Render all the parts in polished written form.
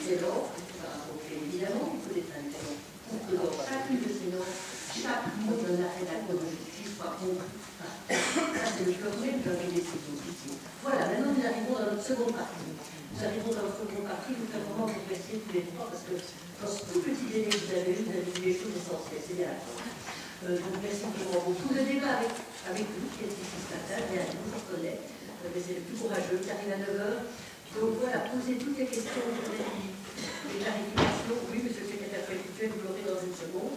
excellent, évidemment, il faut des intervenants pour que dans chacune de ces normes, chaque mot d'un arrêt d'accord de justice soit compris. Ça, c'est le cœur même d'un des décisions ici. Voilà, maintenant nous arrivons dans notre seconde partie. Nous arrivons dans notre seconde partie, nous faire vraiment remercier tous les trois, parce que dans ce tout petit délai que vous avez eu des choses essentielles, c'est bien la fin. Donc merci vraiment beaucoup. Le débat avec vous, qui est ici ce matin, bien vous, je reconnais, mais c'est le plus courageux, qui arrive à 9h. Donc voilà, posez toutes les questions, les clarifications. Oui, monsieur le secrétaire perpétuel, vous l'aurez dans une seconde.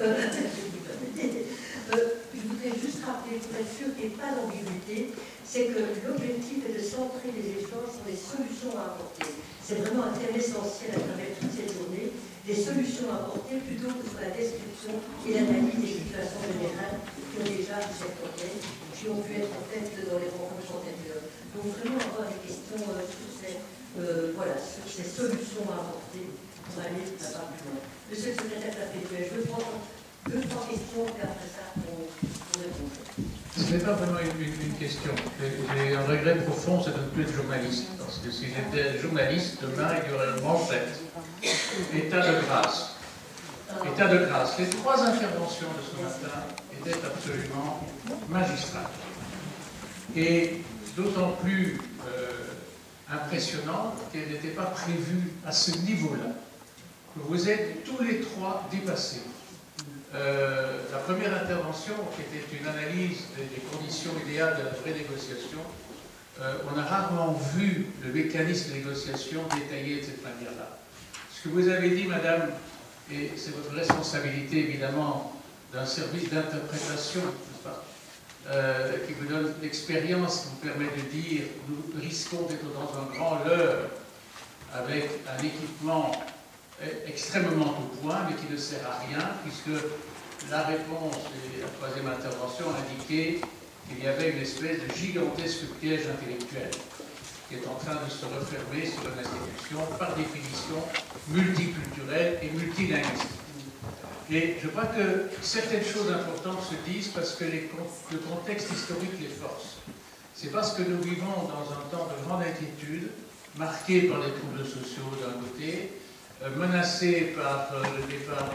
Je voudrais juste rappeler, pour être sûr qu'il n'y ait pas d'ambiguïté, c'est que l'objectif est de centrer les échanges sur les solutions à apporter. C'est vraiment un thème essentiel à travers toute cette journée, des solutions à apporter plutôt que sur la description et l'analyse des situations générales qui ont déjà eu cette contexte, qui ont pu être faites dans les rencontres antérieures. Donc vraiment avoir des questions sur ces solutions à apporter pour aller là-bas plus loin. Monsieur le secrétaire perpétuel, je veux prendre 2-3 questions et après ça, on répond. Ce n'est pas vraiment une question. J'ai un regret profond, c'est de ne plus être journaliste. Parce que si j'étais journaliste, demain, il y aurait une manchette. État de grâce. État de grâce. Les 3 interventions de ce matin étaient absolument magistrales. Et d'autant plus impressionnantes qu'elles n'étaient pas prévues à ce niveau-là. Vous êtes tous les 3 dépassés. La première intervention, qui était une analyse des conditions idéales de la vraie négociation, on a rarement vu le mécanisme de négociation détaillé de cette manière-là. Ce que vous avez dit, madame, et c'est votre responsabilité évidemment d'un service d'interprétation, n'est-ce pas, qui vous donne l'expérience, qui vous permet de dire nous risquons d'être dans un grand leurre avec un équipement extrêmement au point, mais qui ne sert à rien, puisque la réponse et la 3e intervention indiquait qu'il y avait une espèce de gigantesque piège intellectuel qui est en train de se refermer sur une institution, par définition, multiculturelle et multilinguistique. Et je crois que certaines choses importantes se disent parce que le contexte historique les force. C'est parce que nous vivons dans un temps de grande inquiétude, marqué par les troubles sociaux d'un côté, menacé par le départ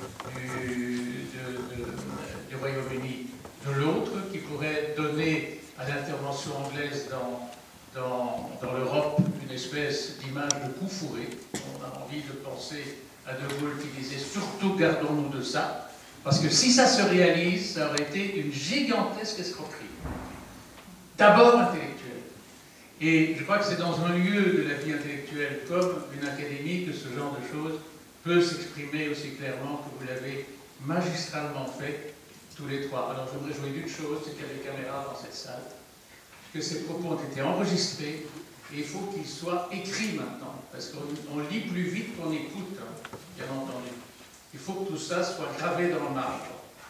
du Royaume-Uni de l'autre, qui pourrait donner à l'intervention anglaise dans l'Europe une espèce d'image de coup fourré. On a envie de penser à De Gaulle qui disait « surtout gardons-nous de ça », parce que si ça se réalise, ça aurait été une gigantesque escroquerie. D'abord intellectuelle. Et je crois que c'est dans un lieu de la vie intellectuelle comme une académie que ce genre de choses peut s'exprimer aussi clairement que vous l'avez magistralement fait, tous les 3. Alors je me réjouis d'une chose, c'est qu'il y a des caméras dans cette salle, que ces propos ont été enregistrés, et il faut qu'ils soient écrits maintenant, parce qu'on lit plus vite qu'on écoute, hein, bien entendu. Il faut que tout ça soit gravé dans le marbre.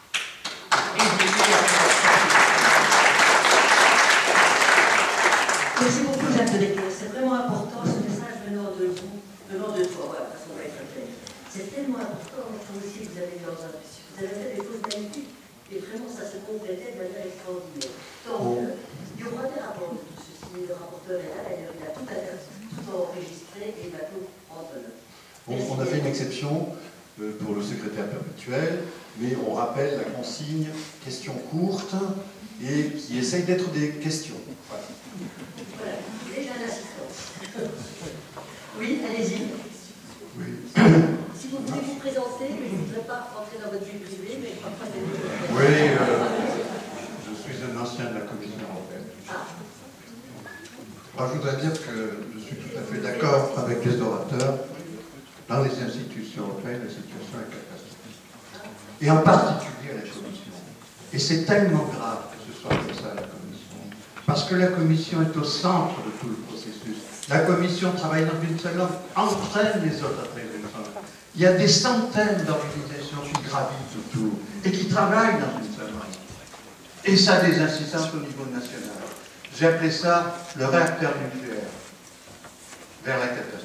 Merci beaucoup, Jacques de Decker. C'est vraiment important, ce message venant de vous, venant de toi. Voilà, parce qu'on va être clair. C'est tellement important, vous aussi, vous avez fait des choses magnifiques. Et vraiment, ça se complétait de manière extraordinaire. Tant mieux. Il y aura des rapports de tout ceci. Le rapporteur est là, d'ailleurs, il a tout enregistré et il va tout prendre note. On a fait une exception pour le secrétaire perpétuel, mais on rappelle la consigne questions courtes et qui essaye d'être des questions. Voilà. Voilà, déjà l'assistance. Oui, allez-y. Oui. Si vous voulez vous présenter, mais je ne voudrais pas rentrer dans votre vie privée, mais je crois pas que vous... Oui, je suis un ancien de la Commission européenne. Alors, je voudrais dire que je suis tout à fait d'accord avec les orateurs. Dans les institutions européennes, la situation est catastrophique. Et en particulier à la Commission. Et c'est tellement grave que ce soit comme ça à la Commission. Parce que la Commission est au centre de tout le processus. La Commission travaille dans une seule langue, entraîne les autres après les autres. Il y a des centaines d'organisations qui gravitent autour et qui travaillent dans une seule langue. Et ça a des incidences au niveau national. J'ai appelé ça le réacteur nucléaire vers la catastrophe.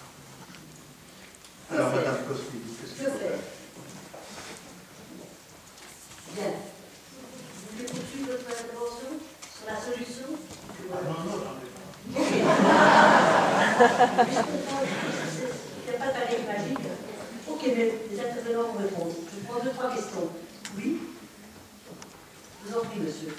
Alors, Madame Kosky, qu'est-ce que vous faites? Bien. Vous voulez poursuivre votre intervention sur la solution? Non, non, non. Ok. Je comprends, c'est les intervenants pour répondre. Je prends 2-3 questions. Oui? Je vous en prie, monsieur.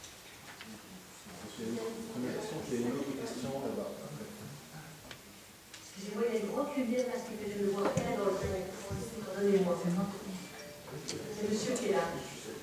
Première question, j'ai une autre question là-bas. Excusez-moi, il y a une grande lumière là, ce qui fait que je ne vois rien dans le terrain. Pardonnez-moi. C'est monsieur qui est là.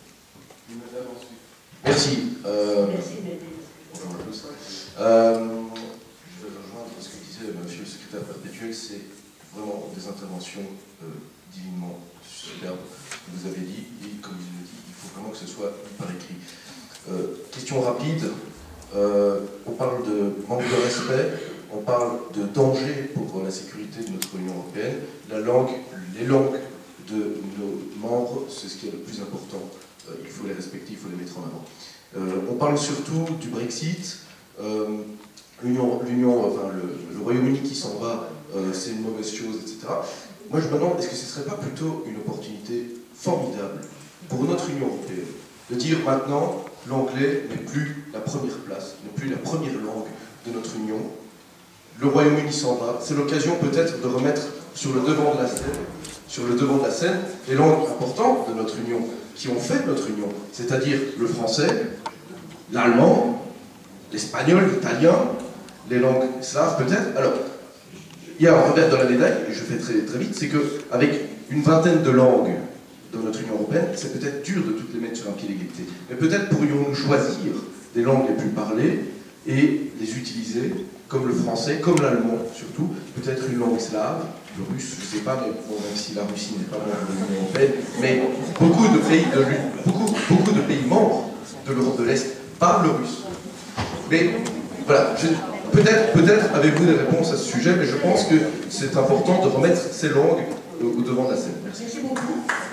Merci. Merci de m'aider. Bonjour à tous. Je vais rejoindre ce que disait monsieur le secrétaire perpétuel, c'est vraiment des interventions divinement superbes que vous avez dit, et comme il le dit, il faut vraiment que ce soit par écrit. Question rapide, on parle de manque de respect, on parle de danger pour la sécurité de notre Union européenne. Les langues de nos membres, c'est ce qui est le plus important. Il faut les respecter, il faut les mettre en avant. On parle surtout du Brexit. Le Royaume-Uni qui s'en va, c'est une mauvaise chose, etc. Moi, je me demande, est-ce que ce ne serait pas plutôt une opportunité formidable pour notre Union européenne de dire maintenant, l'anglais n'est plus la première place, n'est plus la première langue de notre Union. Le Royaume-Uni s'en va. C'est l'occasion peut-être de remettre sur le devant de la scène, les langues importantes de notre Union, qui ont fait notre Union, c'est-à-dire le français, l'allemand, l'espagnol, l'italien, les langues slaves peut-être. Alors, il y a un revers de la médaille, et je fais très, très vite, c'est qu'avec une vingtaine de langues dans notre Union européenne, c'est peut-être dur de toutes les mettre sur un pied d'égalité. Mais peut-être pourrions-nous choisir des langues les plus parlées et les utiliser comme le français, comme l'allemand surtout, peut-être une langue slave, le russe, je ne sais pas, mais bon, même si la Russie n'est pas membre de l'Union européenne, mais beaucoup de pays membres de l'Europe de l'Est parlent le russe. Mais voilà, peut-être avez-vous des réponses à ce sujet, mais je pense que c'est important de remettre ces langues au devant de la scène. Merci. Merci beaucoup.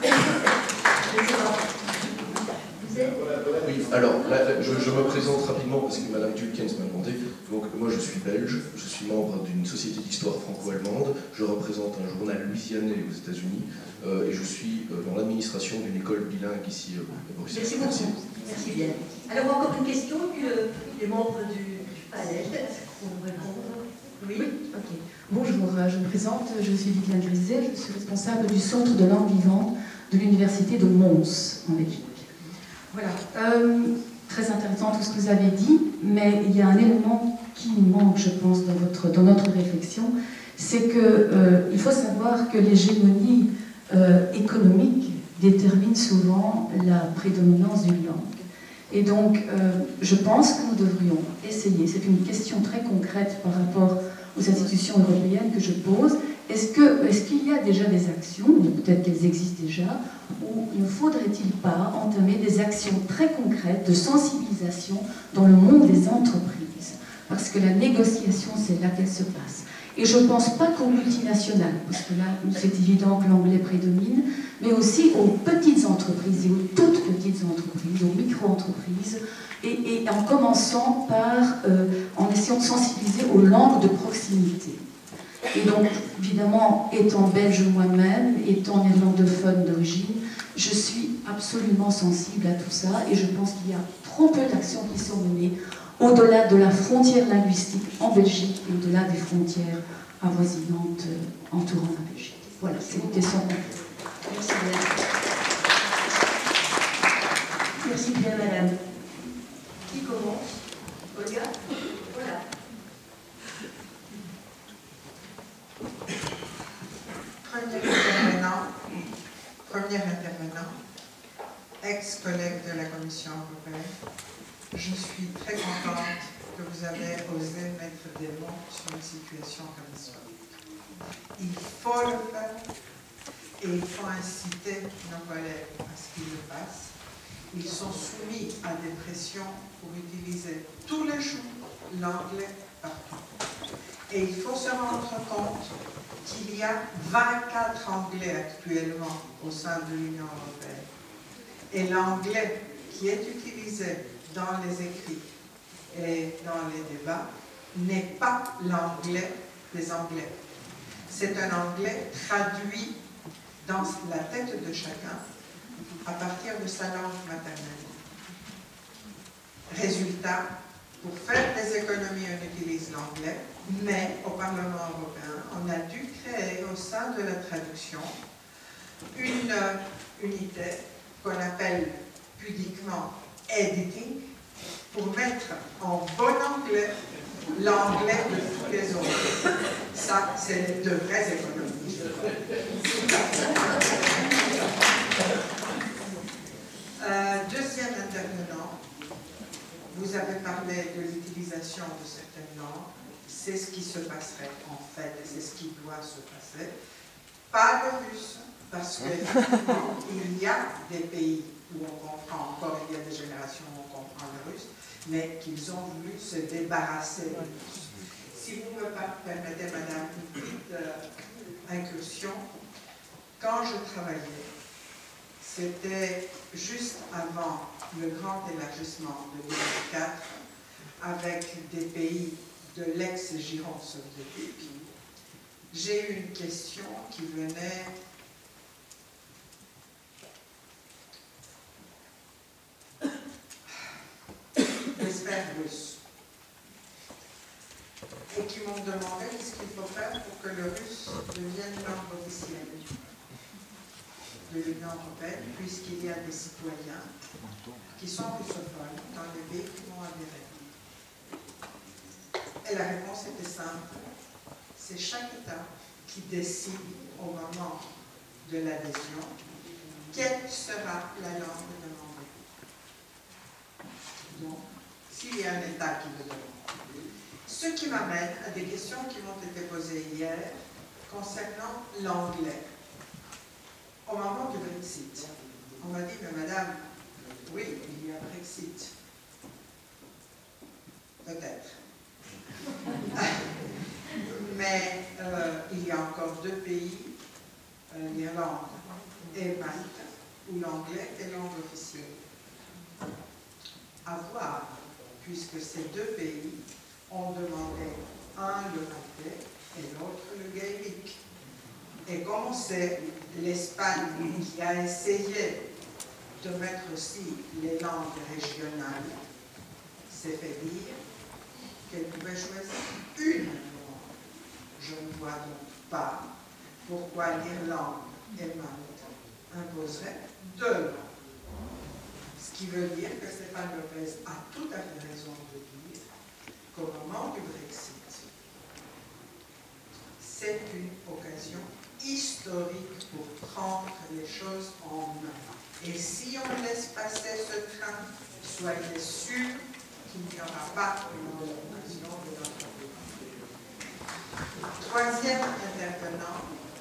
Vous êtes... Oui, alors, là, je me présente rapidement parce que Madame Tulkens m'a demandé. Donc, moi, je suis belge, je suis membre d'une société d'histoire franco-allemande, je représente un journal louisianais aux États-Unis et je suis dans l'administration d'une école bilingue ici à Bruxelles. Merci beaucoup. Merci bien. Alors, encore une question que les membres du panel vont répondre. Oui, ok. Bonjour, je me présente, je suis Viviane Griset, je suis responsable du Centre de langue vivante de l'Université de Mons, en Belgique. Voilà, très intéressant tout ce que vous avez dit, mais il y a un élément qui manque, je pense, dans notre réflexion, c'est qu'il faut savoir que l'hégémonie économique détermine souvent la prédominance d'une langue. Et donc, je pense que nous devrions essayer, c'est une question très concrète par rapport aux institutions européennes que je pose, est-ce qu'il y a déjà des actions, ou peut-être qu'elles existent déjà, ou ne faudrait-il pas entamer des actions très concrètes de sensibilisation dans le monde des entreprises? Parce que la négociation, c'est là qu'elle se passe. Et je ne pense pas qu'aux multinationales, parce que là, c'est évident que l'anglais prédomine, mais aussi aux petites entreprises et aux toutes petites entreprises, aux micro-entreprises, et en commençant par, en essayant de sensibiliser aux langues de proximité. Et donc, évidemment, étant belge moi-même, étant néerlandophone d'origine, je suis absolument sensible à tout ça, et je pense qu'il y a trop peu d'actions qui sont menées au-delà de la frontière linguistique en Belgique et au-delà des frontières avoisinantes entourant la Belgique. Voilà, c'est une question concrète. merci bien. Merci bien, madame. Qui commence? Olga? Voilà. Premier intervenant, ex-collègue de la Commission européenne, je suis très contente que vous avez osé mettre des mots sur une situation comme ça. Il faut le faire et il faut inciter nos collègues à ce qu'ils le fassent. Ils sont soumis à des pressions pour utiliser tous les jours l'anglais partout. Et il faut se rendre compte qu'il y a 24 anglais actuellement au sein de l'Union européenne. Et l'anglais qui est utilisé dans les écrits et dans les débats n'est pas l'anglais des Anglais. C'est un anglais traduit dans la tête de chacun à partir de sa langue maternelle. Résultat, pour faire des économies, on utilise l'anglais, mais au Parlement européen, on a dû créer au sein de la traduction une unité qu'on appelle pudiquement editing pour mettre en bon anglais l'anglais de tous les autres. Ça, c'est de vraies économies. Deuxième intervenant, vous avez parlé de l'utilisation de certaines langues. C'est ce qui se passerait en fait, et c'est ce qui doit se passer. Pas le russe, parce qu'il y a des pays où on comprend, encore il y a des générations où on comprend le russe, mais qu'ils ont voulu se débarrasser du russe. Si vous me permettez, madame, une petite incursion, quand je travaillais, c'était juste avant le grand élargissement de 2004, avec des pays de l'ex-giron soviétique, j'ai eu une question qui venait des sphères russes et qui m'ont demandé qu'est-ce qu'il faut faire pour que le russe devienne langue officielle de l'Union européenne, puisqu'il y a des citoyens qui sont russophones dans les pays qui vont adhérer. Et la réponse était simple, c'est chaque État qui décide au moment de l'adhésion quelle sera la langue demandée. Donc, s'il y a un État qui le demande. Ce qui m'amène à des questions qui m'ont été posées hier concernant l'anglais. Au moment du Brexit, on m'a dit, mais madame, oui, il y a Brexit. Peut-être. Mais il y a encore deux pays, l'Irlande et Malte, où l'anglais est langue officielle. À voir, puisque ces deux pays ont demandé un le maltais et l'autre le gaélique. Et comme on sait, l'Espagne qui a essayé de mettre aussi les langues régionales s'est fait dire qu'elle pouvait choisir une langue. Je ne vois donc pas pourquoi l'Irlande et Malte imposeraient deux langues. Ce qui veut dire que Stéphane Lopez a tout à fait raison de dire qu'au moment du Brexit, c'est une occasion historique pour prendre les choses en main. Et si on laisse passer ce train, soyez sûrs qu'il n'y aura pas une augmentation de notre pays. Troisième intervenant,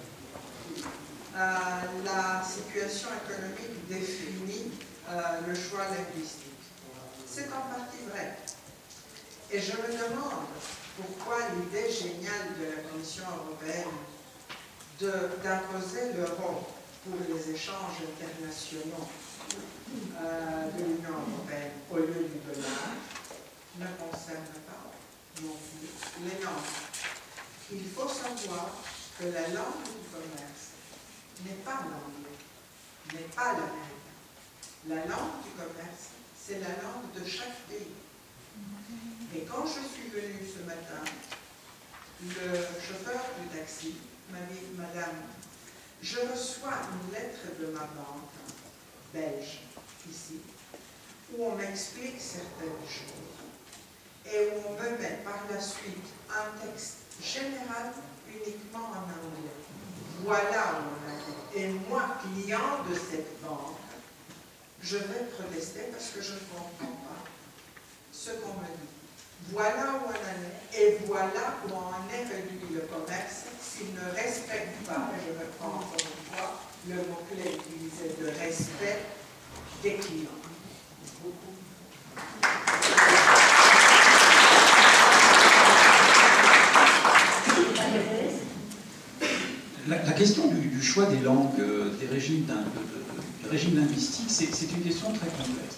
la situation économique définit le choix linguistique. C'est en partie vrai. Et je me demande pourquoi l'idée géniale de la Commission européenne d'imposer l'euro pour les échanges internationaux de l'Union européenne au lieu du dollar ne concerne pas non plus les langues. Il faut savoir que la langue du commerce n'est pas l'anglais, n'est pas l'américain. La langue du commerce, c'est la langue de chaque pays. Et quand je suis venue ce matin, le chauffeur du taxi m'a dit, madame, je reçois une lettre de ma banque belge, ici, où on m'explique certaines choses et où on me met par la suite un texte général uniquement en anglais. Voilà où on a dit. Et moi, client de cette banque, je vais protester parce que je ne comprends pas ce qu'on me dit. Voilà où on en est, et voilà où on est réduit le commerce s'il ne respecte pas, et je reprends encore une fois le mot-clé utilisé de respect des clients. La question du choix des langues, des régimes linguistiques, c'est une question très complexe.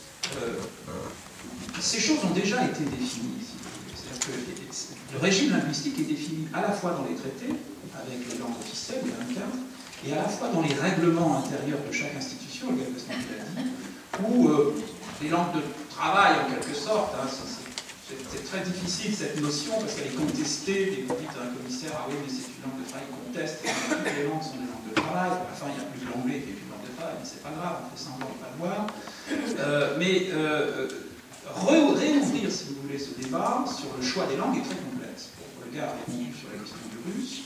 Ces choses ont déjà été définies ici. C'est-à-dire que le régime linguistique est défini à la fois dans les traités, avec les langues officielles, il y a un cadre, et à la fois dans les règlements intérieurs de chaque institution, le l'a dit, ou les langues de travail en quelque sorte, hein, c'est très difficile cette notion parce qu'elle est contestée. Et vous dites à un commissaire, ah oui, mais c'est une langue de travail, il conteste. Toutes les langues sont des langues de travail. À la fin, il n'y a plus de l'anglais qui est une langue de travail, mais c'est pas grave, on fait semblant de ne pas le voir. Réouvrir, si vous voulez, ce débat sur le choix des langues est très complexe. Pour le gars répondu sur la question du russe.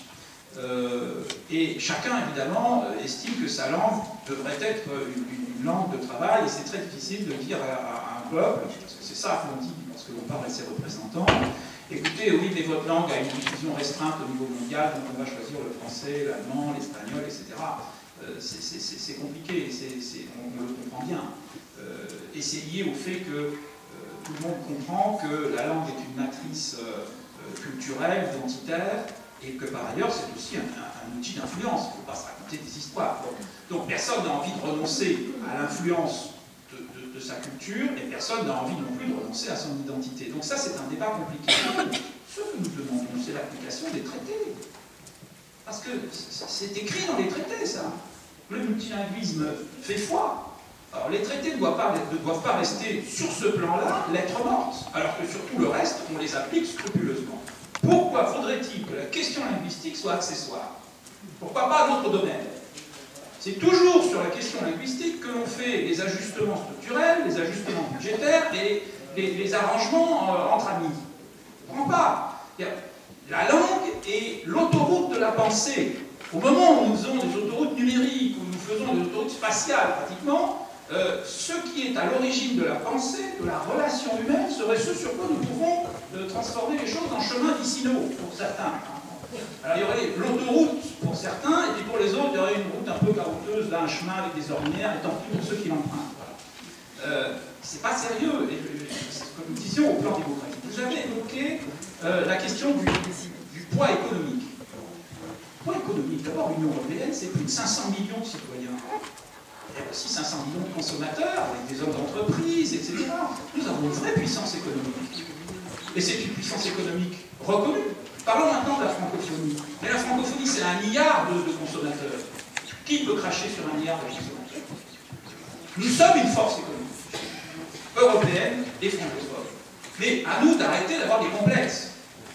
Et chacun, évidemment, estime que sa langue devrait être une langue de travail, et c'est très difficile de dire à un peuple, parce que c'est ça qu'on dit lorsque l'on parle à ses représentants, écoutez, oui, mais votre langue a une diffusion restreinte au niveau mondial, donc on va choisir le français, l'allemand, l'espagnol, etc. C'est compliqué, on le comprend bien. Et c'est lié au fait que tout le monde comprend que la langue est une matrice culturelle, identitaire, et que par ailleurs c'est aussi un outil d'influence, il ne faut pas se raconter des histoires. Donc personne n'a envie de renoncer à l'influence de sa culture, et personne n'a envie non plus de renoncer à son identité. Donc ça c'est un débat compliqué. Ce que nous demandons, c'est l'application des traités. Parce que c'est écrit dans les traités, ça. Le multilinguisme fait foi. Alors les traités ne doivent pas rester sur ce plan-là lettre morte, alors que sur tout le reste, on les applique scrupuleusement. Pourquoi faudrait-il que la question linguistique soit accessoire? Pourquoi pas d'autres domaines? C'est toujours sur la question linguistique que l'on fait les ajustements structurels, les ajustements budgétaires et les arrangements entre amis. On ne comprend pas. La langue est l'autoroute de la pensée. Au moment où nous faisons des autoroutes numériques, où nous faisons des autoroutes spatiales pratiquement, ce qui est à l'origine de la pensée, de la relation humaine, serait ce sur quoi nous pouvons transformer les choses en chemin vicinaux, pour certains. Alors il y aurait l'autoroute pour certains, et puis pour les autres, il y aurait une route un peu carouteuses, là, un chemin avec des ordinaires, et tant pis pour ceux qui l'empruntent. C'est pas sérieux, et, comme nous disions, au plan démocratique. Vous avez évoqué la question du poids économique. Le poids économique, d'abord, l'Union européenne, c'est plus de 500 millions de citoyens. Il y a aussi 500 millions de consommateurs, avec des hommes d'entreprise, etc. Nous avons une vraie puissance économique. Et c'est une puissance économique reconnue. Parlons maintenant de la francophonie. Mais la francophonie, c'est 1 milliard de consommateurs. Qui peut cracher sur 1 milliard de consommateurs? Nous sommes une force économique, européenne et francophone. Mais à nous d'arrêter d'avoir des complexes.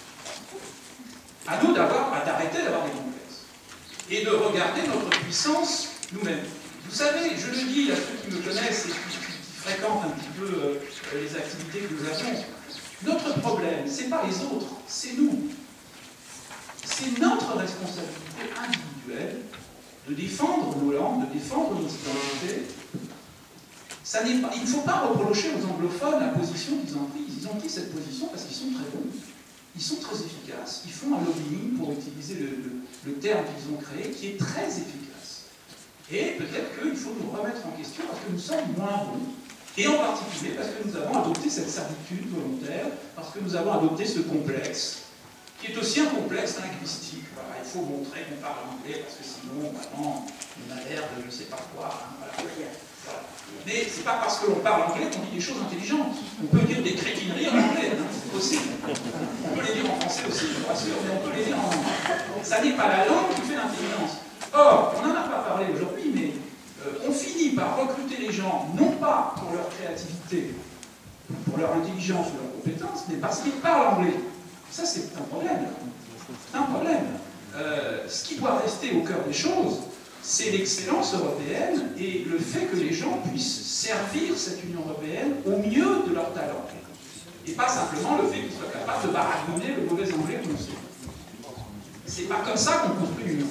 À nous d'arrêter d'avoir des complexes. Et de regarder notre puissance nous-mêmes. Vous savez, je le dis à ceux qui me connaissent et qui fréquentent un petit peu les activités que nous avons, notre problème, ce n'est pas les autres, c'est nous. C'est notre responsabilité individuelle de défendre nos langues, de défendre nos identités. Il ne faut pas reprocher aux anglophones la position qu'ils ont prise. Ils ont pris cette position parce qu'ils sont très bons, ils sont très efficaces, ils font un lobbying, pour utiliser le terme qu'ils ont créé, qui est très efficace. Et peut-être qu'il faut nous remettre en question parce que nous sommes moins bons. Et en particulier parce que nous avons adopté cette servitude volontaire, parce que nous avons adopté ce complexe, qui est aussi un complexe linguistique. Voilà, il faut montrer qu'on parle anglais, parce que sinon, vraiment, on a l'air de je ne sais pas quoi. Hein, voilà. Voilà. Mais c'est pas parce que l'on parle anglais qu'on dit des choses intelligentes. On peut dire des crétineries en anglais, hein, c'est possible. On peut les dire en français aussi, je suis pas sûr, mais on peut les dire en anglais. Ça n'est pas la langue qui fait l'intelligence. Or, on n'en a pas parlé aujourd'hui, mais on finit par recruter les gens, non pas pour leur créativité, pour leur intelligence ou leur compétence, mais parce qu'ils parlent anglais. Ça, c'est un problème. C'est un problème. Ce qui doit rester au cœur des choses, c'est l'excellence européenne et le fait que les gens puissent servir cette Union européenne au mieux de leur talent. Et pas simplement le fait qu'ils soient capables de baragouiner le mauvais anglais qu'on sait. C'est pas comme ça qu'on construit une Union.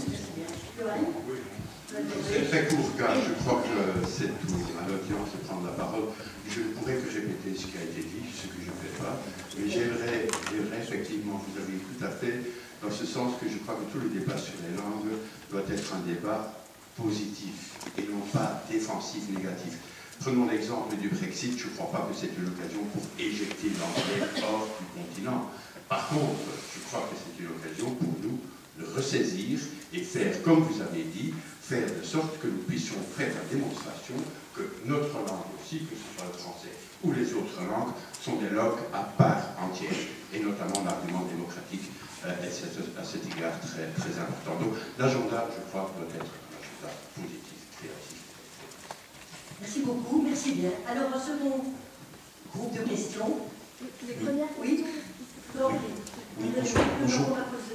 C'est très court, car je crois que c'est tout à l'audience de prendre la parole. Je ne pourrais que répéter ce qui a été dit, ce que je ne fais pas, mais j'aimerais effectivement, vous avez tout à fait, dans ce sens que je crois que tout le débat sur les langues doit être un débat positif et non pas défensif, négatif. Prenons l'exemple du Brexit, je ne crois pas que c'est une occasion pour éjecter l'anglais hors du continent. Par contre, je crois que c'est une occasion pour nous de ressaisir et faire, comme vous avez dit, faire de sorte que nous puissions faire la démonstration que notre langue aussi, que ce soit le français ou les autres langues, sont des langues à part entière, et notamment l'argument démocratique est à cet égard très, très important. Donc l'agenda, je crois, doit être un agenda positif, créatif. Merci beaucoup, merci bien. Alors, un second groupe de questions, Les premières Oui. Non. Oui, bonjour.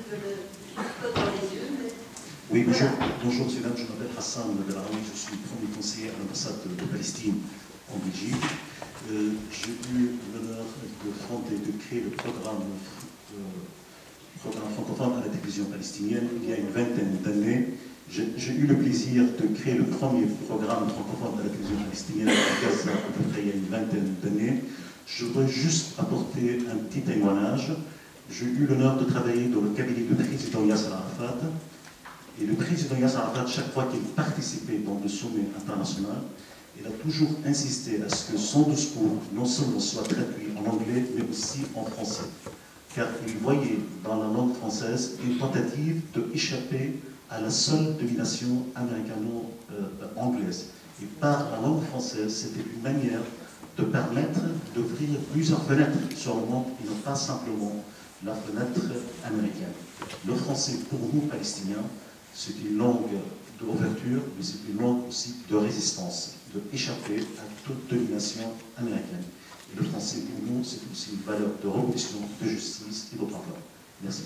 Oui, bonjour, monsieur, je m'appelle Hassan Delaraoui, je suis premier conseiller à l'ambassade de Palestine en Belgique. J'ai eu l'honneur de fonder, de créer le programme francophone à la télévision palestinienne il y a une vingtaine d'années. J'ai eu le plaisir de créer le premier programme francophone à la télévision palestinienne à Gaza à peu près il y a une vingtaine d'années. Je voudrais juste apporter un petit témoignage. J'ai eu l'honneur de travailler dans le cabinet du président Yasser Arafat. Et le président Yasser Arafat, chaque fois qu'il participait dans le sommet international, il a toujours insisté à ce que son discours non seulement soit traduit en anglais, mais aussi en français. Car il voyait dans la langue française une tentative d'échapper à la seule domination américano-anglaise. Et par la langue française, c'était une manière de permettre d'ouvrir plusieurs fenêtres sur le monde et non pas simplement la fenêtre américaine. Le français, pour nous, Palestiniens, c'est une langue d'ouverture, mais c'est une langue aussi de résistance, d'échapper à toute domination américaine. Et le français, pour nous, c'est aussi une valeur de révolution, de justice et d'autres emplois. Merci.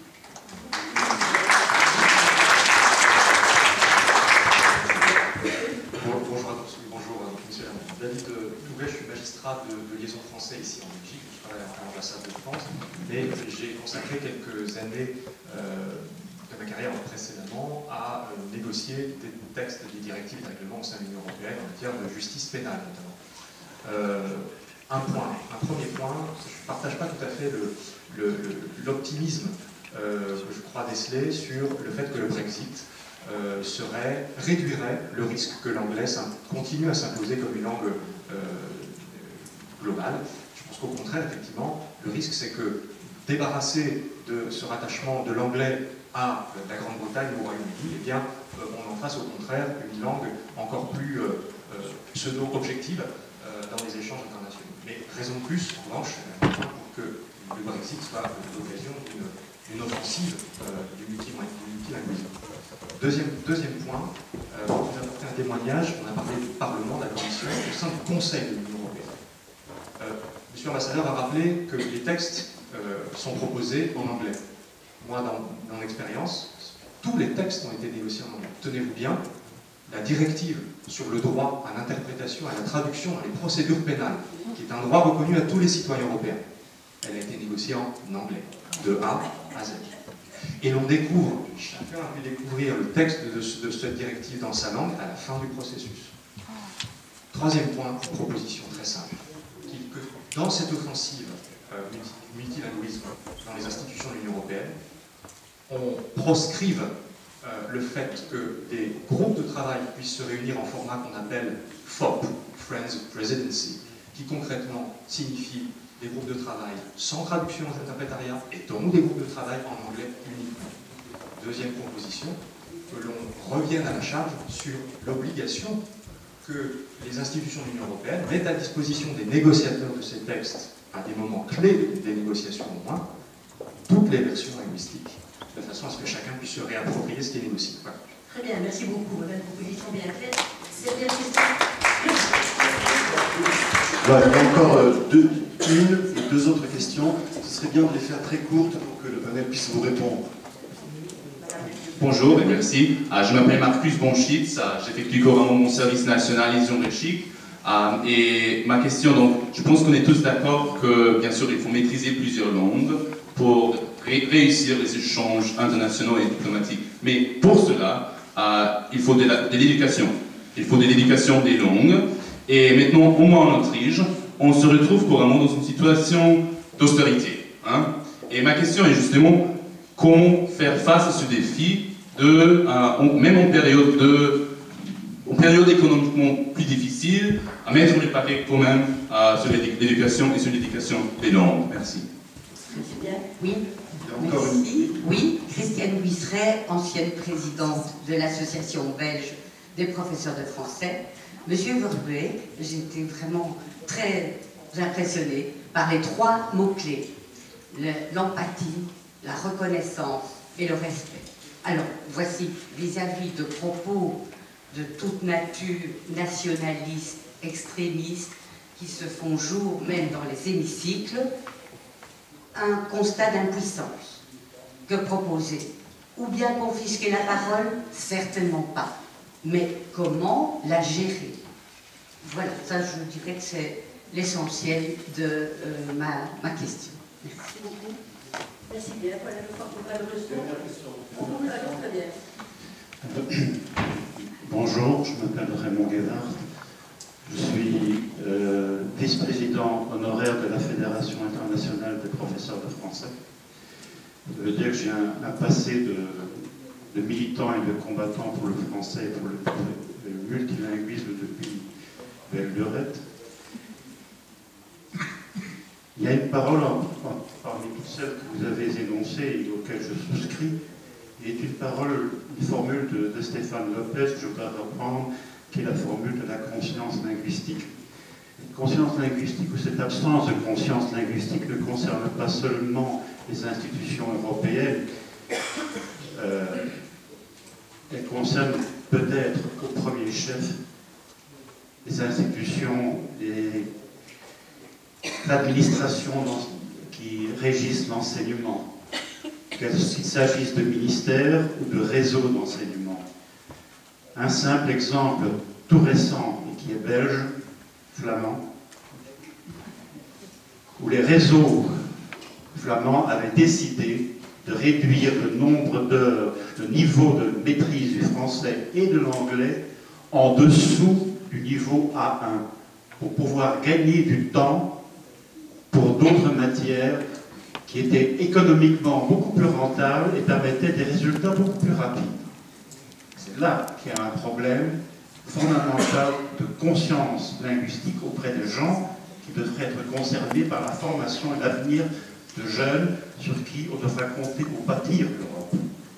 Bonjour à tous, bonjour monsieur David Touvet, je suis magistrat de liaison français ici en Belgique, je travaille à l'ambassade de France, et j'ai consacré quelques années de ma carrière précédemment à négocier des textes, des directives et des règlements au sein de l'Union européenne en matière de justice pénale notamment. Un premier point, je ne partage pas tout à fait l'optimisme que je crois déceler sur le fait que le Brexit réduirait le risque que l'anglais continue à s'imposer comme une langue globale. Je pense qu'au contraire, effectivement, le risque c'est que débarrassé de ce rattachement de l'anglais à la Grande-Bretagne ou au Royaume-Uni, eh bien, on en fasse au contraire une langue encore plus pseudo-objective dans les échanges internationaux. Mais raison de plus, en revanche, pour que le Brexit soit l'occasion d'une offensive du multilinguisme. Deuxième point, on vous a apporté un témoignage, on a parlé du Parlement, de la Commission, au sein du Conseil de l'Union européenne. Monsieur l'ambassadeur a rappelé que les textes sont proposés en anglais. Moi, dans mon expérience, tous les textes ont été négociés en anglais. Tenez-vous bien, la directive sur le droit à l'interprétation et à la traduction dans les procédures pénales, qui est un droit reconnu à tous les citoyens européens, elle a été négociée en anglais, de A à Z. Et l'on découvre, chacun a pu découvrir le texte de cette directive dans sa langue à la fin du processus. Troisième point, proposition très simple, que dans cette offensive multilinguisme dans les institutions de l'Union européenne, on proscrive le fait que des groupes de travail puissent se réunir en format qu'on appelle FOP, Friends Presidency, qui concrètement signifie des groupes de travail sans traduction en interprétariat et donc des groupes de travail en anglais uniquement. Deuxième proposition, que l'on revienne à la charge sur l'obligation que les institutions de l'Union européenne mettent à disposition des négociateurs de ces textes à des moments clés des négociations au moins, toutes les versions linguistiques, de façon à ce que chacun puisse se réapproprier ce qui est négocié. Voilà. Très bien, merci beaucoup. Une proposition bien faite. Dernière question. Voilà, il y a encore une et deux autres questions. Ce serait bien de les faire très courtes pour que le panel puisse vous répondre. Bonjour et merci. Je m'appelle Marcus Bonschitz. J'effectue couramment mon service national ici en Belgique. Et ma question, donc, je pense qu'on est tous d'accord que, bien sûr, il faut maîtriser plusieurs langues pour réussir les échanges internationaux et diplomatiques. Mais pour cela, il faut de l'éducation. Il faut de l'éducation des langues. Et maintenant, au moins en Autriche, on se retrouve couramment dans une situation d'austérité. Hein? Et ma question est justement, comment faire face à ce défi, même en période économiquement plus difficile, à mettre le paquet quand même sur l'éducation et sur l'éducation des langues. Merci. Bien. Oui. Merci. Oui, Christiane Buisseret, ancienne présidente de l'Association belge des professeurs de français. Monsieur Verbuet, j'étais vraiment très impressionnée par les trois mots-clés. L'empathie, la reconnaissance et le respect. Alors, voici, vis-à-vis de propos de toute nature nationaliste, extrémiste, qui se font jour même dans les hémicycles, un constat d'impuissance. Que proposer? Ou bien confisquer la parole? Certainement pas. Mais comment la gérer? Voilà, ça je dirais que c'est l'essentiel de ma question. Merci beaucoup. Merci bien. Voilà, je crois qu'on va le recevoir. Très bien. Bonjour, je m'appelle Raymond Guévard. Je suis vice-président honoraire de la Fédération internationale des professeurs de français. Ça veut dire que j'ai un passé de militant et de combattant pour le français et pour le multilinguisme depuis belle lurette. Il y a une parole parmi toutes celles que vous avez énoncées et auxquelles je souscris, et une formule de Stéphane Lopez que je voudrais reprendre, qui est la formule de la conscience linguistique. Une conscience linguistique, ou cette absence de conscience linguistique, ne concerne pas seulement les institutions européennes, elle concerne peut-être au premier chef les institutions et l'administration qui régissent l'enseignement, qu'il s'agisse de ministères ou de réseaux d'enseignement. Un simple exemple tout récent et qui est belge, flamand, où les réseaux flamands avaient décidé de réduire le nombre d'heures, le niveau de maîtrise du français et de l'anglais en dessous du niveau A1, pour pouvoir gagner du temps pour d'autres matières qui étaient économiquement beaucoup plus rentables et permettaient des résultats beaucoup plus rapides. C'est là qu'il y a un problème fondamental de conscience linguistique auprès des gens qui devraient être concernés par la formation et l'avenir de jeunes sur qui on devra compter pour bâtir l'Europe.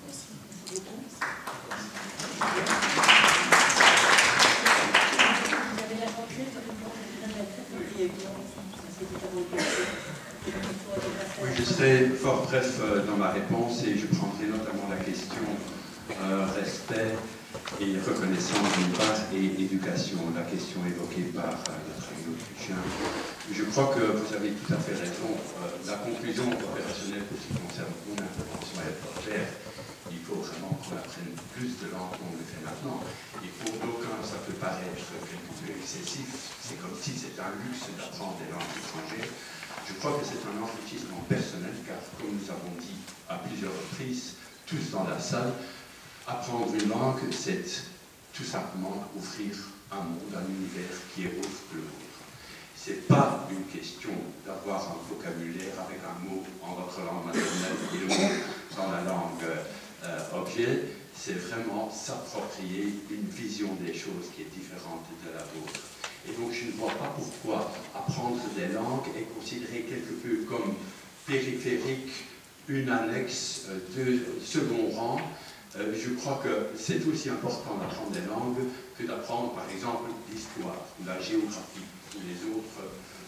Oui, je serai fort bref dans ma réponse et je prendrai notamment la question respect et reconnaissance d'une part et éducation, la question évoquée par notre ami autrichien. Je crois que vous avez tout à fait raison. La conclusion opérationnelle pour ce qui concerne mon intervention est fort claire. Il faut vraiment qu'on apprenne plus de langues qu'on le fait maintenant. Et pour d'aucuns, ça peut paraître quelque peu excessif. C'est comme si c'était un luxe d'apprendre des langues étrangères. Je crois que c'est un enrichissement personnel, car comme nous avons dit à plusieurs reprises, tous dans la salle, apprendre une langue, c'est tout simplement ouvrir un monde, un univers qui est autre que le vôtre. Ce n'est pas une question d'avoir un vocabulaire avec un mot en votre langue maternelle et le mot dans la langue objet, c'est vraiment s'approprier une vision des choses qui est différente de la vôtre. Et donc je ne vois pas pourquoi apprendre des langues est considéré quelque peu comme périphérique, une annexe de second rang. Je crois que c'est aussi important d'apprendre des langues que d'apprendre par exemple l'histoire, la géographie, ou les autres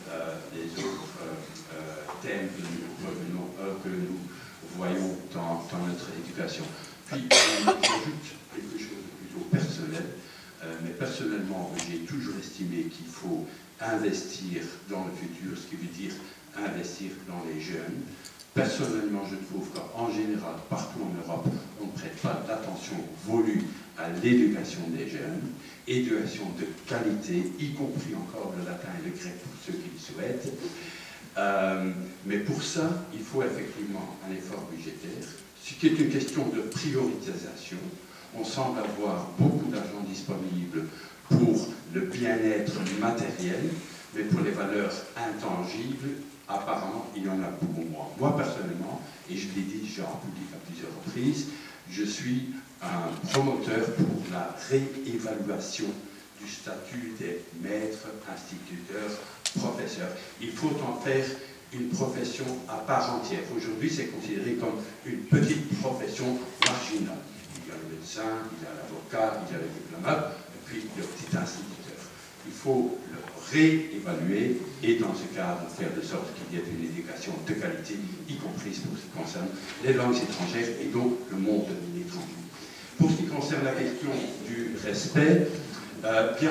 thèmes que nous voyons dans notre éducation. Puis, j'ajoute quelque chose de plutôt personnel, mais personnellement, j'ai toujours estimé qu'il faut investir dans le futur, ce qui veut dire investir dans les jeunes. Personnellement, je trouve qu'en général, partout en Europe, on ne prête pas d'attention voulue à l'éducation des jeunes, éducation de qualité, y compris encore le latin et le grec pour ceux qui le souhaitent. Mais pour ça, il faut effectivement un effort budgétaire, ce qui est une question de priorisation. On semble avoir beaucoup d'argent disponible pour le bien-être matériel, mais pour les valeurs intangibles, apparemment, il y en a beaucoup moins. Moi, personnellement, et je l'ai dit déjà en public à plusieurs reprises, je suis un promoteur pour la réévaluation du statut des maîtres, instituteurs, professeurs. Il faut en faire une profession à part entière. Aujourd'hui, c'est considéré comme une petite profession marginale. Il y a le médecin, il y a l'avocat, il y a le diplomate, et puis le petit instituteur. Il faut le réévaluer et dans ce cadre faire de sorte qu'il y ait une éducation de qualité, y compris pour ce qui concerne les langues étrangères et donc le monde étranger. Pour ce qui concerne la question du respect, bien,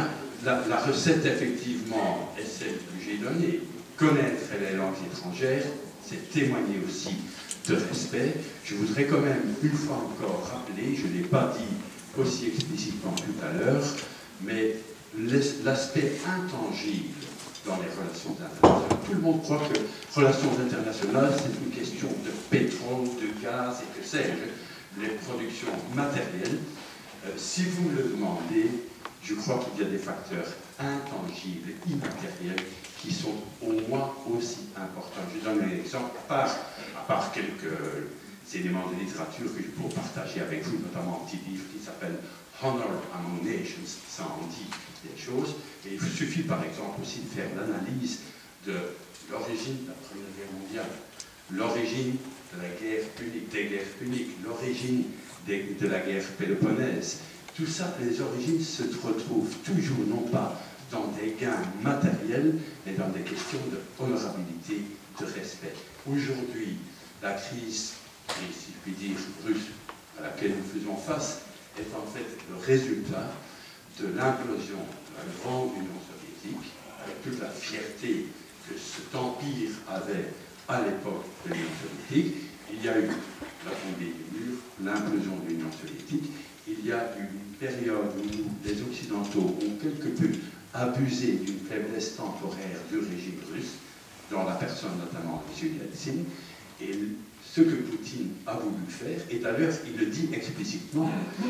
la recette, effectivement, est celle que j'ai donnée. Connaître les langues étrangères, c'est témoigner aussi de respect. Je voudrais quand même, une fois encore, rappeler, je ne l'ai pas dit aussi explicitement tout à l'heure, mais l'aspect intangible dans les relations internationales. Tout le monde croit que relations internationales, c'est une question de pétrole, de gaz et que sais-je, les productions matérielles. Si vous me le demandez, je crois qu'il y a des facteurs intangibles, immatériels, qui sont au moins aussi importants. Je donne un exemple, à part quelques éléments de littérature que je pourrais partager avec vous, notamment un petit livre qui s'appelle Honor Among Nations, ça en dit des choses, et il suffit par exemple aussi de faire l'analyse de l'origine de la Première Guerre mondiale, l'origine de la guerre punique, des guerres puniques, l'origine de la guerre péloponnèse. Tout ça, les origines se retrouvent toujours non pas dans des gains matériels, mais dans des questions de honorabilité, de respect. Aujourd'hui, la crise, si je puis dire, russe, à laquelle nous faisons face, est en fait le résultat de l'implosion de la grande Union soviétique, avec toute la fierté que cet empire avait à l'époque de l'Union soviétique. Il y a eu la tombée du mur, l'implosion de l'Union soviétique. Il y a eu une période où les Occidentaux ont quelque peu abusé d'une faiblesse temporaire du régime russe, dans la personne notamment de M. Yeltsin, et ce que Poutine a voulu faire, et d'ailleurs il le dit explicitement,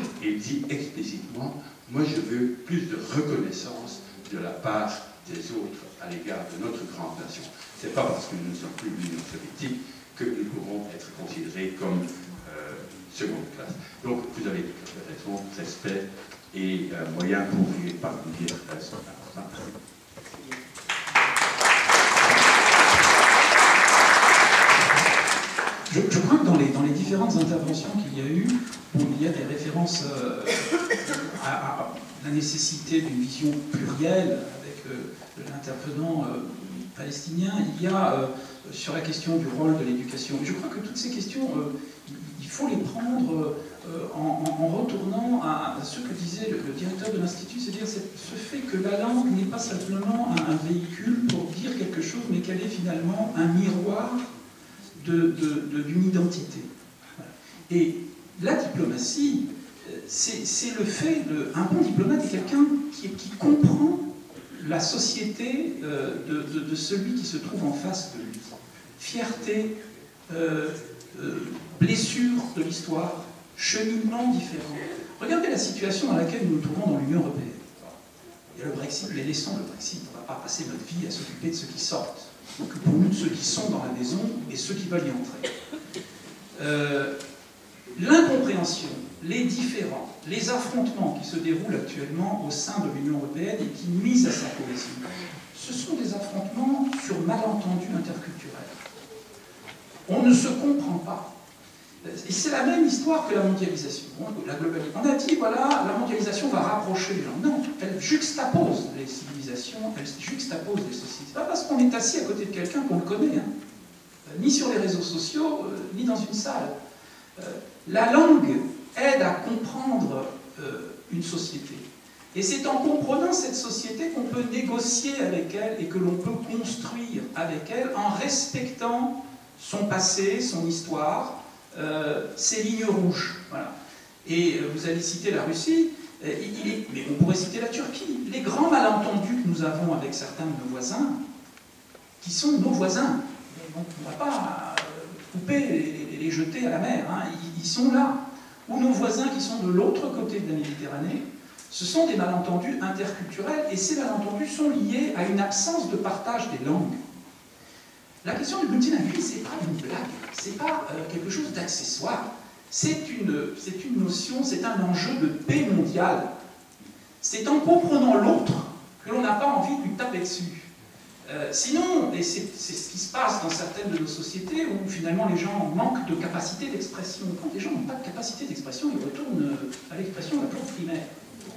moi je veux plus de reconnaissance de la part des autres à l'égard de notre grande nation. Ce n'est pas parce que nous ne sommes plus l'Union soviétique que nous pourrons être considérés comme seconde classe. Donc vous avez tout à fait raison, respect et moyen pour parvenir à ce important. Je crois que dans les différentes interventions qu'il y a eu, où il y a des références à la nécessité d'une vision plurielle avec l'intervenant palestinien, il y a sur la question du rôle de l'éducation. Je crois que toutes ces questions, il faut les prendre en retournant à ce que disait le directeur de l'Institut, c'est-à-dire ce fait que la langue n'est pas simplement un véhicule pour dire quelque chose, mais qu'elle est finalement un miroir d'une identité. Et la diplomatie, c'est le fait un bon diplomate est quelqu'un qui comprend la société de celui qui se trouve en face de lui. Fierté, blessure de l'histoire, cheminement différent. Regardez la situation dans laquelle nous nous trouvons dans l'Union européenne. Il y a le Brexit, mais laissons le Brexit. On ne va pas passer notre vie à s'occuper de ceux qui sortent. Occupons-nous de ceux qui sont dans la maison et ceux qui veulent y entrer. L'incompréhension, les différends, les affrontements qui se déroulent actuellement au sein de l'Union européenne et qui nuisent à sa cohésion, ce sont des affrontements sur malentendus interculturels. On ne se comprend pas. Et c'est la même histoire que la mondialisation, la globalisation. On a dit, voilà, la mondialisation va rapprocher les gens. Non, elle juxtapose les civilisations, elle juxtapose les sociétés. C'est pas parce qu'on est assis à côté de quelqu'un qu'on le connaît, hein. Ni sur les réseaux sociaux, ni dans une salle. La langue aide à comprendre une société. Et c'est en comprenant cette société qu'on peut négocier avec elle et que l'on peut construire avec elle en respectant son passé, son histoire, ses lignes rouges. Voilà. Et vous avez cité la Russie, mais on pourrait citer la Turquie. Les grands malentendus que nous avons avec certains de nos voisins, qui sont nos voisins, donc on ne va pas couper les jeter à la mer, hein. Ils sont là. Ou nos voisins qui sont de l'autre côté de la Méditerranée, ce sont des malentendus interculturels, et ces malentendus sont liés à une absence de partage des langues. La question du multilinguisme, ce n'est pas une blague, ce n'est pas quelque chose d'accessoire. C'est une notion, c'est un enjeu de paix mondiale. C'est en comprenant l'autre que l'on n'a pas envie de lui taper dessus. Sinon, et c'est ce qui se passe dans certaines de nos sociétés où finalement les gens manquent de capacité d'expression. Quand les gens n'ont pas de capacité d'expression, ils retournent à l'expression la plus primaire.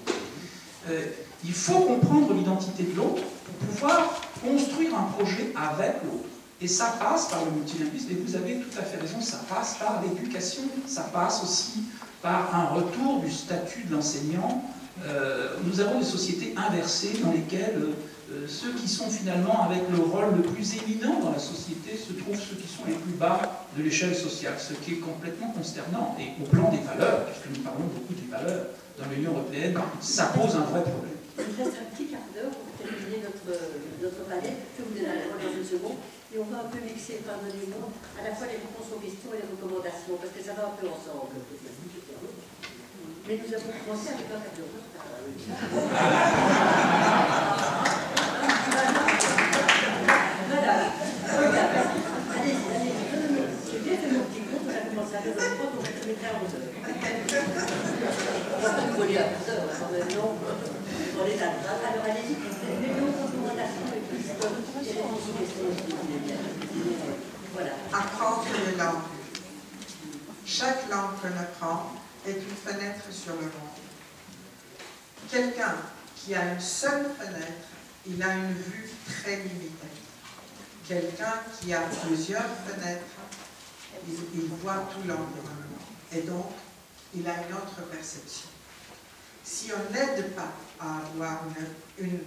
Il faut comprendre l'identité de l'autre pour pouvoir construire un projet avec l'autre. Et ça passe par le multilinguisme, et vous avez tout à fait raison, ça passe par l'éducation, ça passe aussi par un retour du statut de l'enseignant nous avons des sociétés inversées dans lesquelles ceux qui sont finalement avec le rôle le plus éminent dans la société se trouvent ceux qui sont les plus bas de l'échelle sociale, ce qui est complètement consternant. Et au plan des valeurs, puisque nous parlons beaucoup des valeurs dans l'Union européenne, ça pose un vrai problème. Il nous reste un petit quart d'heure pour terminer notre panel. Je vous donne la parole dans une seconde. Et on va un peu mixer, pardonnez-moi, à la fois les réponses aux questions et les recommandations, parce que ça va un peu ensemble. Mais nous avons commencé avec un quart d'heure. Voilà. Allez-y. J'ai bien fait mon petit compte, on a commencé à 9h30, on va terminer à 11h. On va pas nous voler à 11h, quand même, non. On est là. Alors allez-y, les recommandations et puis les réponses aux questions. Voilà. Apprendre les langues. Chaque langue qu'on apprend est une fenêtre sur le monde. Quelqu'un qui a une seule fenêtre, il a une vue très limitée. Quelqu'un qui a plusieurs fenêtres, il voit tout l'environnement. Et donc, il a une autre perception. Si on n'aide pas à avoir une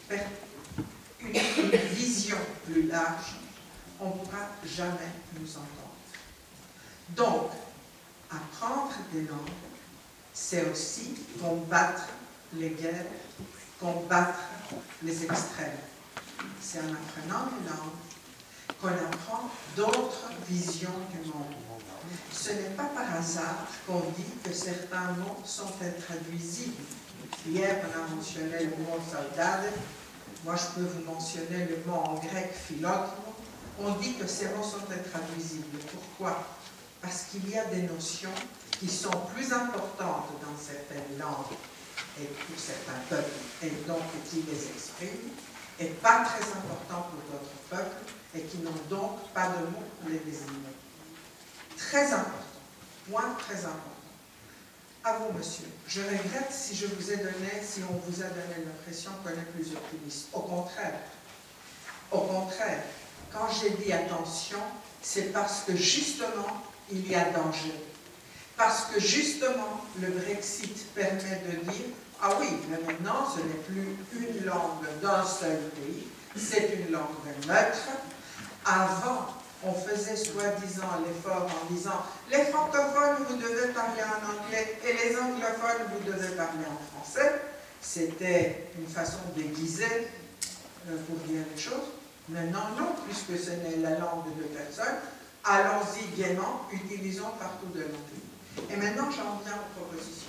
vision plus large, on ne pourra jamais nous entendre. Donc, apprendre des langues, c'est aussi combattre les guerres, combattre les extrêmes. C'est en apprenant les langues qu'on apprend d'autres visions du monde. Ce n'est pas par hasard qu'on dit que certains mots sont intraduisibles. Hier, on a mentionné le mot saudade. Moi, je peux vous mentionner le mot en grec philotme. On dit que ces mots sont intraduisibles. Pourquoi? Parce qu'il y a des notions qui sont plus importantes dans certaines langues et pour certains peuples, et donc qui les expriment, et pas très importantes pour d'autres peuples, et qui n'ont donc pas de mots pour les désigner. Très important, point très important. À vous, monsieur. Je regrette si on vous a donné l'impression qu'on est plus optimiste. Au contraire. Au contraire. Quand j'ai dit attention, c'est parce que justement, il y a danger. Parce que justement, le Brexit permet de dire « Ah oui, mais maintenant, ce n'est plus une langue d'un seul pays, c'est une langue neutre. » Avant, on faisait soi-disant l'effort en disant « Les francophones, vous devez parler en anglais et les anglophones, vous devez parler en français. » C'était une façon déguisée pour dire les choses. Maintenant, non, puisque ce n'est la langue de personnes, allons-y gaiement, utilisons partout de l'anglais. Et maintenant, j'en viens aux propositions.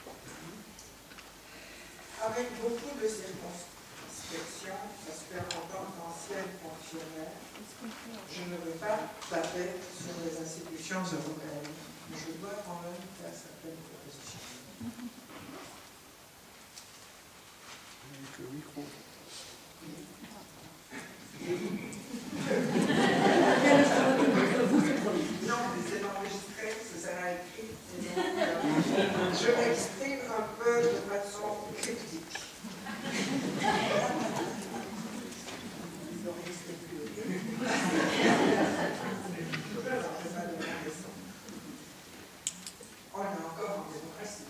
Avec beaucoup de circonspection, parce qu'en tant qu'ancienne fonctionnaire, je ne veux pas taper sur les institutions européennes, mais je dois quand même faire certaines propositions. Avec le micro. Non, mais c'est enregistré, ça sera écrit. Je m'exprime un peu de façon cryptique. On est encore en démocratie.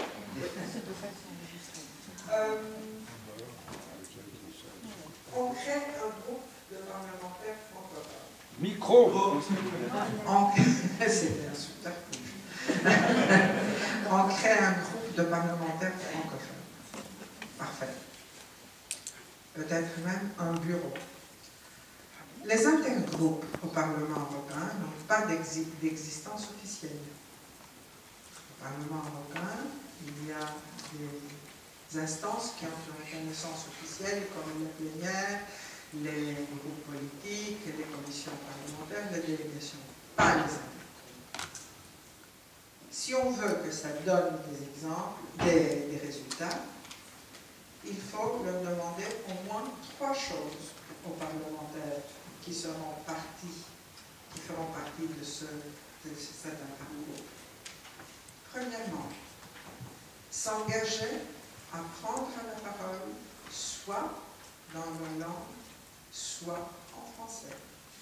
On crée un groupe de parlementaires francophones. Micro. C'est un subterfuge. On crée un groupe de parlementaires francophones. Parfait. Peut-être même un bureau. Les intergroupes au Parlement européen n'ont pas d'existence officielle. Au Parlement européen, il y a des instances qui ont une reconnaissance officielle, comme les plénières, les groupes politiques, les commissions parlementaires, les délégations, pas les intergroupes. Si on veut que ça donne des exemples, des résultats, il faut leur demander au moins 3 choses aux parlementaires qui feront partie de cet intergroupe. Premièrement, s'engager à prendre la parole soit dans leur langue, soit en français.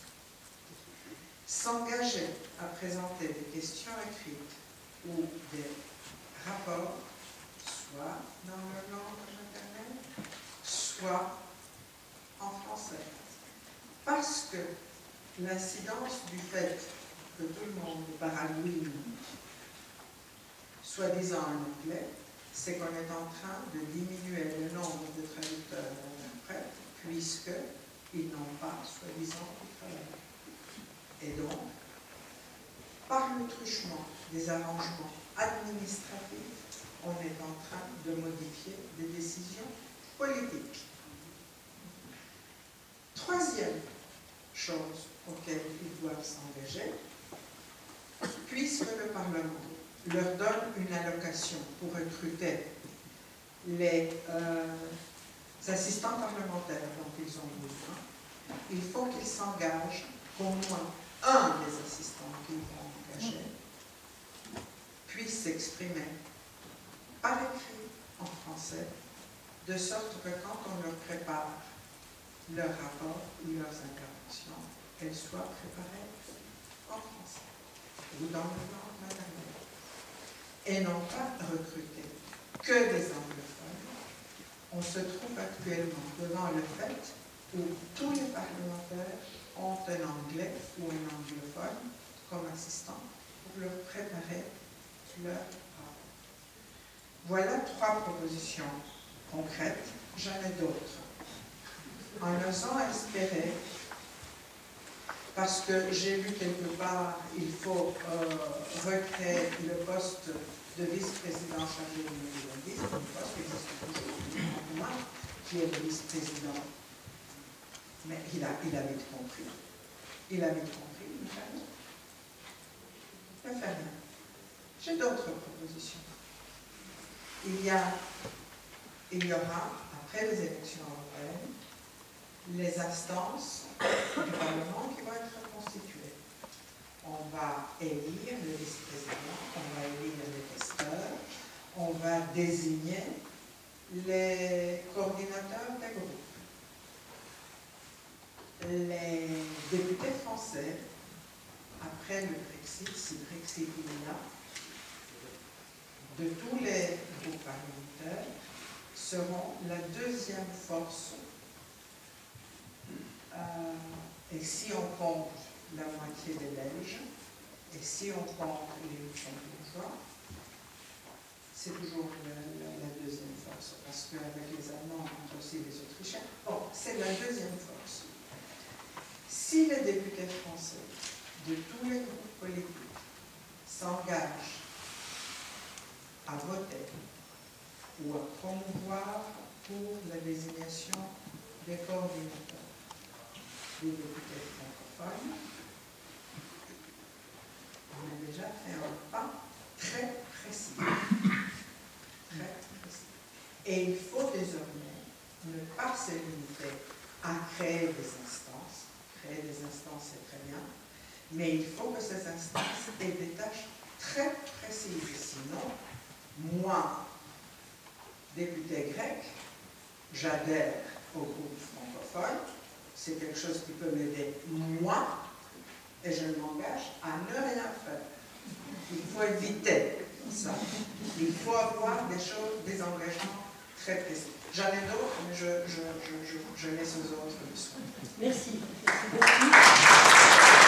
S'engager à présenter des questions écrites ou des rapports, soit dans le langage maternel, soit en français. Parce que l'incidence du fait que tout le monde baragouine, soi-disant en anglais, c'est qu'on est en train de diminuer le nombre de traducteurs et d'interprètes, puisqu'ils n'ont pas, soi-disant, de travail. Et donc, par le truchement des arrangements administratifs, on est en train de modifier des décisions politiques. Troisième chose auxquelles ils doivent s'engager, puisque le Parlement leur donne une allocation pour recruter les assistants parlementaires dont ils ont besoin, il faut qu'ils s'engagent qu'au moins un des assistants qu'ils vont engager puisse s'exprimer par écrit en français, de sorte que quand on leur prépare leur rapport ou leurs interventions, elles soient préparées en français ou dans le langue maternelle, et non pas recruter que des anglophones. On se trouve actuellement devant le fait où tous les parlementaires ont un anglais ou un anglophone comme assistant pour leur préparer leur rapport. Voilà 3 propositions concrètes, j'en ai d'autres. En osant espérer, parce que j'ai lu quelque part, il faut recréer le poste de vice-président chargé du médiévalisme, le poste existe toujours, qui est le vice-président. Mais il a vite compris. Il a vite compris, il ne fait rien. Il ne fait rien. J'ai d'autres propositions. Il y aura, après les élections européennes, les instances du Parlement qui vont être constituées. On va élire le vice-président, on va élire les questeurs, on va désigner les coordinateurs des groupes. Les députés français, après le Brexit, si Brexit il y a, de tous les groupes parlementaires, seront la deuxième force. Et si on compte la moitié des Belges, et si on compte les Luxembourgeois, c'est toujours la deuxième force, parce qu'avec les Allemands, on compte aussi les Autrichiens. Bon, c'est la deuxième force. Si les députés français de tous les groupes politiques s'engagent à voter ou à promouvoir pour la désignation des coordinateurs des députés francophones, on a déjà fait un pas très précis. Très précis. Et il faut désormais ne pas se limiter à créer des instances. Créer des instances, c'est très bien, mais il faut que ces instances aient des tâches très précises. Sinon, moi, député grec, j'adhère au groupe francophone, c'est quelque chose qui peut m'aider moi, et je m'engage à ne rien faire. Il faut éviter ça. Il faut avoir des engagements très précis. J'en ai d'autres, mais je laisse aux autres le soin. Merci. Merci beaucoup.